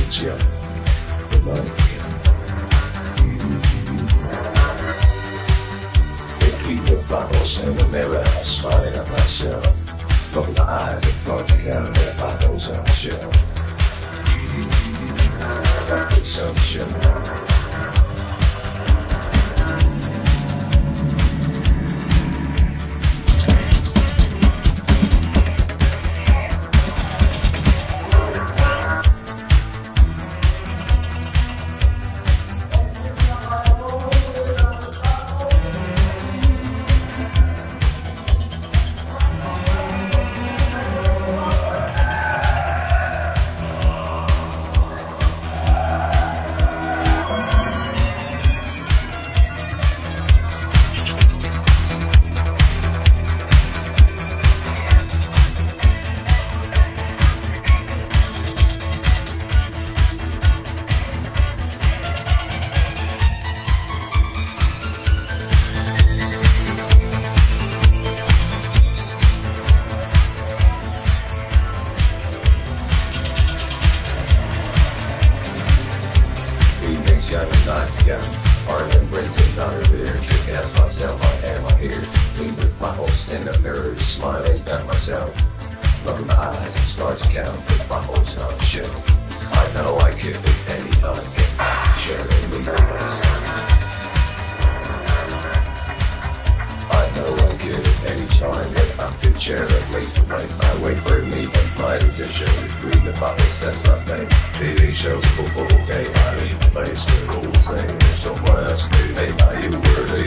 chill. The money between the bottles in the mirror, I spotted at myself. From the eyes that start to count their bottles on the shelf. That consumption. Yeah, hard and breaking out of here. Kick ass myself, I am my hair. Clean with my holes in the mirror, smiling at myself. Look in my eyes, start to count with my holes on the shelf. I know I give it anytime, get sharing with the rest. I know I give it anytime, that I could share it late to waste. I wait for me and my addition between the bottles that's not made. TV shows, football, game, I leave the place with all saying there's someone else. Hey, now you were the